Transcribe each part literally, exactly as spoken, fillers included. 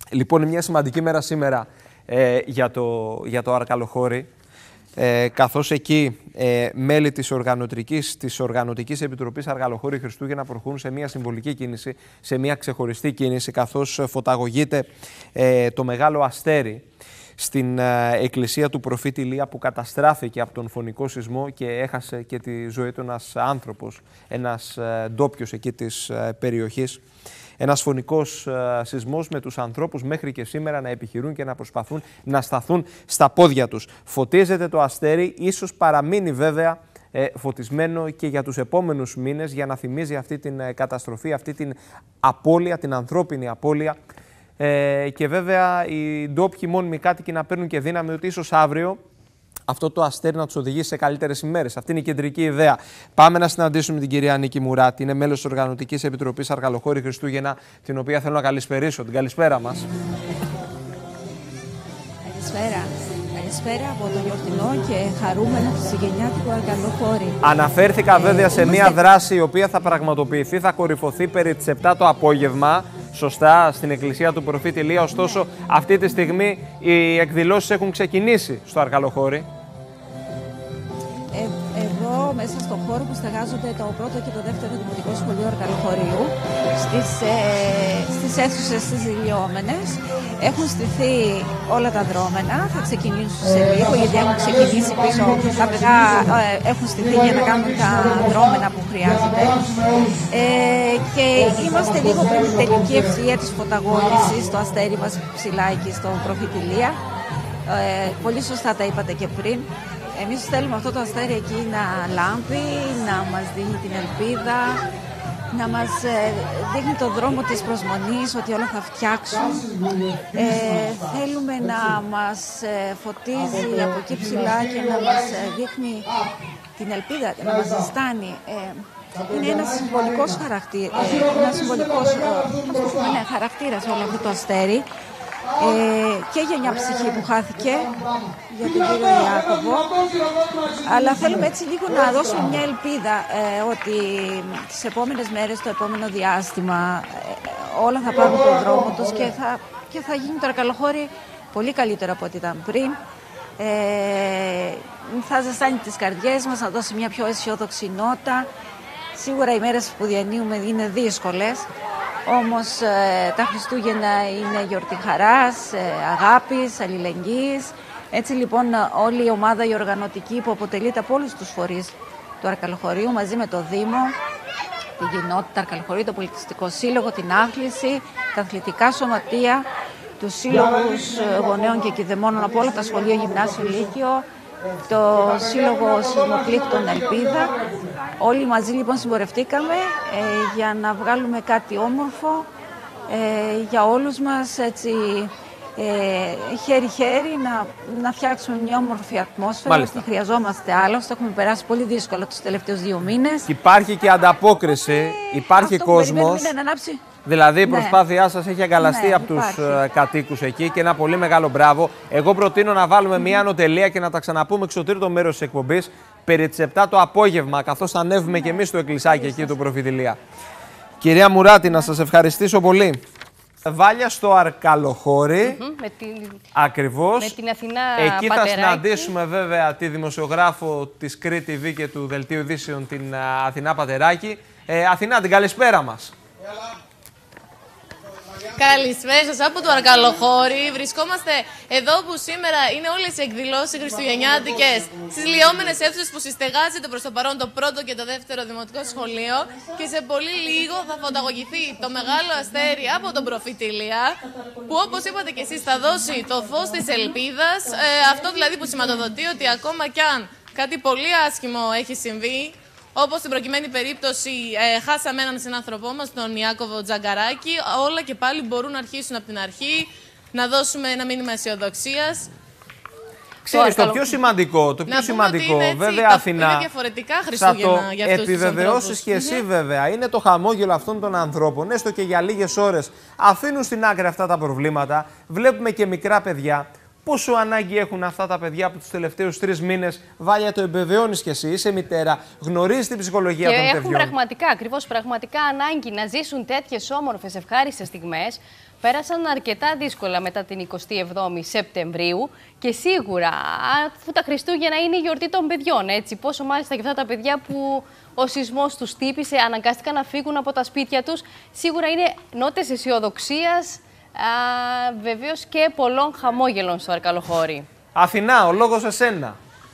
Λοιπόν, είναι μια σημαντική μέρα σήμερα ε, για, το, για το Αρκαλοχώρι, ε, καθώς εκεί ε, μέλη της Οργανωτικής, της Οργανωτικής Επιτροπής Αρκαλοχώρι Χριστούγεννα προχωρούν σε μια συμβολική κίνηση, σε μια ξεχωριστή κίνηση, καθώς φωταγωγείται ε, το μεγάλο αστέρι στην ε, εκκλησία του προφήτη Ηλία, που καταστράφηκε από τον φωνικό σεισμό και έχασε και τη ζωή του ένας άνθρωπος, ένας ε, ντόπιος εκεί της ε, περιοχής. Ένας φωνικός ε, σεισμός με τους ανθρώπους μέχρι και σήμερα να επιχειρούν και να προσπαθούν να σταθούν στα πόδια τους. Φωτίζεται το αστέρι, ίσως παραμείνει βέβαια ε, φωτισμένο και για τους επόμενους μήνες, για να θυμίζει αυτή την ε, καταστροφή, αυτή την απώλεια, την ανθρώπινη απώλεια. Ε, και βέβαια οι ντόπιοι μόνιμοι κάτοικοι να παίρνουν και δύναμη ότι ίσως αύριο αυτό το αστέρι να τους οδηγήσει σε καλύτερες ημέρες. Αυτή είναι η κεντρική ιδέα. Πάμε να συναντήσουμε την κυρία Νίκη Μουράτη. Είναι μέλος της Οργανωτικής Επιτροπής Αρκαλοχώρι Χριστούγεννα, την οποία θέλω να καλησπερίσω. Την καλησπέρα μας. Καλησπέρα. Καλησπέρα από το γιορτινό και χαρούμενο χριστουγεννιάτικο Αρκαλοχώρι. Αναφέρθηκα ε, βέβαια σε μια δράση η οποία θα πραγματοποιηθεί, θα κορυφωθεί περί τις επτά το απόγευμα. Σωστά, στην εκκλησία του προφήτη Ηλία. Ωστόσο, ναι, αυτή τη στιγμή οι εκδηλώσεις έχουν ξεκινήσει στο Αρκαλοχώρι. Ε, εδώ, μέσα στον χώρο που στεγάζονται το πρώτο και το δεύτερο δημοτικό σχολείο Αρκαλοχωρίου, στις, ε, στις αίθουσες τις ηλιόμενες, έχουν στηθεί όλα τα δρόμενα. Θα ξεκινήσουν σε λίγο, γιατί έχουν ξεκινήσει πίσω. Τα παιδιά ε, έχουν στηθεί για να κάνουν τα δρόμενα που χρειάζεται. Ε, και είμαστε λίγο πριν την τελική ευθεία της φωταγώγησης, το αστέρι μας ψηλά εκεί στο προφήτη Ηλία. Ε, πολύ σωστά τα είπατε και πριν. Εμείς θέλουμε αυτό το αστέρι εκεί να λάμπει, να μας δίνει την ελπίδα, να μας δείχνει το δρόμο της προσμονής, ότι όλα θα φτιάξουν. Ε, θέλουμε να μας φωτίζει από εκεί ψηλά και να μας δείχνει την ελπίδα, να μας ζεστάνει. Ε, είναι ένας συμβολικός χαρακτήρας, ένας συμβολικός ναι, χαρακτήρας όλο αυτό το αστέρι. Ε, και για μια ψυχή που χάθηκε, για τον κύριο Ιάκωβο, αλλά θέλουμε έτσι λίγο να δώσουμε μια ελπίδα ε, ότι τις επόμενες μέρες, το επόμενο διάστημα ε, όλα θα πάρουν τον δρόμο τους και θα, και θα γίνει το Αρκαλοχώρι πολύ καλύτερο από ό,τι ήταν πριν. Ε, θα ζεστάνει τις καρδιές μας, θα δώσει μια πιο αισιόδοξη νότα. Σίγουρα οι μέρες που διανύουμε είναι δύσκολες, όμως ε, τα Χριστούγεννα είναι γιορτή χαράς, ε, αγάπης, αλληλεγγύης. Έτσι λοιπόν όλη η ομάδα η οργανωτική που αποτελείται από όλους τους φορείς του Αρκαλοχωρίου, μαζί με το Δήμο, την κοινότητα Αρκαλοχωρίου, το Πολιτιστικό Σύλλογο, την Άθληση, τα αθλητικά σωματεία, τους σύλλογους γονέων και κηδεμόνων από όλα τα σχολεία, γυμνάσιο, λύκειο, το Σύλλογο Σεισμοπλήκτων Ελπίδα. Όλοι μαζί λοιπόν συμπορευτήκαμε ε, για να βγάλουμε κάτι όμορφο ε, για όλους μας, έτσι ε, χέρι-χέρι, να, να φτιάξουμε μια όμορφη ατμόσφαιρα. Μάλιστα. Τη χρειαζόμαστε άλλωστε, έχουμε περάσει πολύ δύσκολα τους τελευταίους δύο μήνες. Υπάρχει και ανταπόκριση, ε, υπάρχει κόσμος. Να ανάψει. Δηλαδή η προσπάθειά ναι. σας έχει αγκαλαστεί ναι, από υπάρχει. τους uh, κατοίκους εκεί και ένα πολύ μεγάλο μπράβο. Εγώ προτείνω να βάλουμε mm. μια ανωτελεία και να τα ξαναπούμε στο τρίτο μέρος της εκπομπής περί τις επτά το απόγευμα, καθώς θα ανέβουμε ναι. και εμείς στο εκκλησάκι εκεί του προφήτη Ηλία. Κυρία Μουράτη, να σας ευχαριστήσω πολύ. Βάλια στο Αρκαλοχώρι, mm-hmm, με την... ακριβώς. Με την Αθηνά Εκεί Πατεράκη. Θα συναντήσουμε βέβαια τη δημοσιογράφο της Κρήτη τι βι και του Δελτίου Ειδήσεων, την uh, Αθηνά Πατεράκη. Ε, Αθηνά, την καλησπέρα μας. Καλησπέρα σας από το Αρκαλοχώρι. Βρισκόμαστε εδώ που σήμερα είναι όλες οι εκδηλώσεις χριστουγεννιάτικες στις λιόμενες αίθουσες που συστεγάζεται προς το παρόν το πρώτο και το δεύτερο δημοτικό σχολείο. Και σε πολύ λίγο θα φωταγωγηθεί το μεγάλο αστέρι από τον προφήτη Ηλία, που όπως είπατε και εσείς θα δώσει το φως της ελπίδας. Ε, αυτό δηλαδή που σηματοδοτεί ότι ακόμα κι αν κάτι πολύ άσχημο έχει συμβεί, όπως στην προκειμένη περίπτωση ε, χάσαμε έναν συνάνθρωπό μας, τον Ιάκωβο Τζαγκαράκη, όλα και πάλι μπορούν να αρχίσουν από την αρχή, να δώσουμε ένα μήνυμα αισιοδοξίας. Ξέρεις, το, το πιο σημαντικό, το πιο να σημαντικό, είναι έτσι, βέβαια, τα, Αθηνά, είναι διαφορετικά Χριστούγεννα για αυτούς τους επιβεβαιώσεις και εσύ, βέβαια, είναι το χαμόγελο αυτών των ανθρώπων, έστω και για λίγες ώρες, αφήνουν στην άκρη αυτά τα προβλήματα. Βλέπουμε και μικρά παιδιά. Πόσο ανάγκη έχουν αυτά τα παιδιά από τους τελευταίους τρεις μήνες, Βάλια, το εμπεβαιώνεις κι εσύ, είσαι μητέρα, γνωρίζεις την ψυχολογία και των έχουν παιδιών. Πραγματικά, ακριβώς πραγματικά ανάγκη να ζήσουν τέτοιες όμορφες, ευχάριστες στιγμές, πέρασαν αρκετά δύσκολα μετά την εικοστή εβδόμη Σεπτεμβρίου και σίγουρα, αφού τα Χριστούγεννα είναι η γιορτή των παιδιών, έτσι, πόσο μάλιστα και αυτά τα παιδιά που ο σεισμός τους χτύπησε, αναγκάστηκαν να φύγουν από τα σπίτια τους, σίγουρα είναι νότες αισιοδοξίας, βεβαίως και πολλών χαμόγελων στο Αρκαλοχώρι. Αθηνά, ο λόγος εσένα.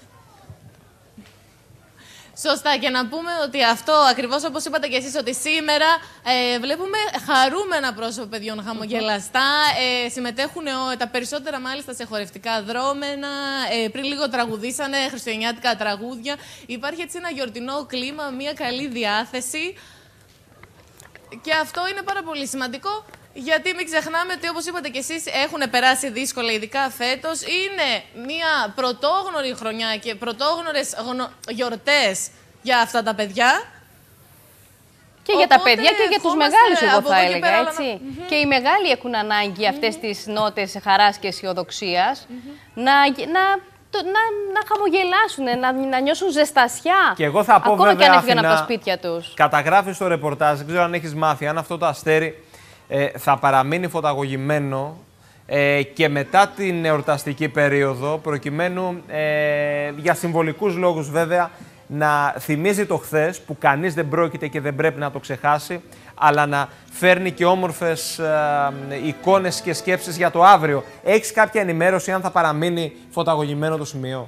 Σωστά, και να πούμε ότι αυτό ακριβώς όπως είπατε και εσείς, ότι σήμερα ε, βλέπουμε χαρούμενα πρόσωπα παιδιών, χαμογελαστά. Ε, συμμετέχουν ο, τα περισσότερα μάλιστα σε χορευτικά δρόμενα. Ε, πριν λίγο τραγουδήσανε χριστουγεννιάτικα τραγούδια. Υπάρχει έτσι ένα γιορτινό κλίμα, μια καλή διάθεση. Και αυτό είναι πάρα πολύ σημαντικό. Γιατί μην ξεχνάμε ότι, όπως είπατε και εσείς, έχουν περάσει δύσκολα, ειδικά φέτος. Είναι μια πρωτόγνωρη χρονιά και πρωτόγνωρες γνω... γιορτές για αυτά τα παιδιά. Και για τα παιδιά και για τους μεγάλους, εγώ θα έλεγα, έτσι. Να... Mm-hmm. Και οι μεγάλοι έχουν ανάγκη αυτές mm-hmm. τις νότες χαράς και αισιοδοξίας mm-hmm. να... να... Το, να, να χαμογελάσουν, να, να νιώσουν ζεστασιά. Και εγώ θα πω, ακόμα βέβαια, και αν έφυγαν Αθηνά, από τα σπίτια τους. Καταγράφεις το ρεπορτάζ, δεν ξέρω αν έχεις μάθει, αν αυτό το αστέρι ε, θα παραμείνει φωταγωγημένο ε, και μετά την εορταστική περίοδο, προκειμένου ε, για συμβολικούς λόγους βέβαια να θυμίζει το χθες, που κανείς δεν πρόκειται και δεν πρέπει να το ξεχάσει, αλλά να φέρνει και όμορφες ε, εικόνες και σκέψεις για το αύριο. Έχεις κάποια ενημέρωση αν θα παραμείνει φωταγωγημένο το σημείο?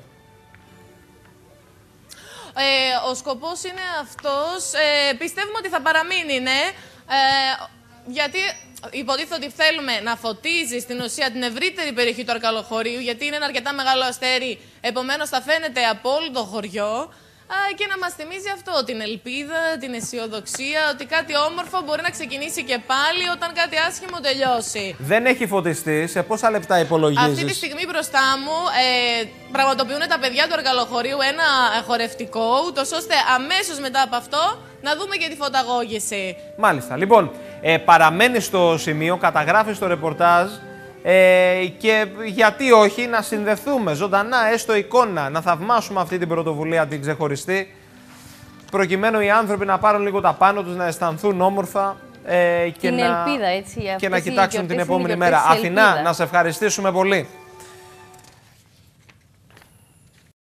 Ε, ο σκοπός είναι αυτός. Ε, πιστεύουμε ότι θα παραμείνει, ναι. Ε, γιατί υποτίθεται ότι θέλουμε να φωτίζει στην ουσία την ευρύτερη περιοχή του Αρκαλοχωρίου, γιατί είναι ένα αρκετά μεγάλο αστέρι, επομένως θα φαίνεται από όλο το χωριό. Και να μας θυμίζει αυτό, την ελπίδα, την αισιοδοξία, ότι κάτι όμορφο μπορεί να ξεκινήσει και πάλι όταν κάτι άσχημο τελειώσει. Δεν έχει φωτιστεί. Σε πόσα λεπτά υπολογίζεις? Αυτή τη στιγμή μπροστά μου ε, πραγματοποιούν τα παιδιά του Αρκαλοχωρίου ένα χορευτικό, ούτως ώστε αμέσως μετά από αυτό να δούμε και τη φωταγώγηση. Μάλιστα. Λοιπόν, ε, παραμένει στο σημείο, καταγράφεις το ρεπορτάζ. Ε, και γιατί όχι να συνδεθούμε ζωντανά, έστω εικόνα, να θαυμάσουμε αυτή την πρωτοβουλία την ξεχωριστή, προκειμένου οι άνθρωποι να πάρουν λίγο τα πάνω τους, να αισθανθούν όμορφα ε, και, την να, ελπίδα, έτσι, και να κοιτάξουν την επόμενη μέρα. Αθηνά, να σε ευχαριστήσουμε πολύ.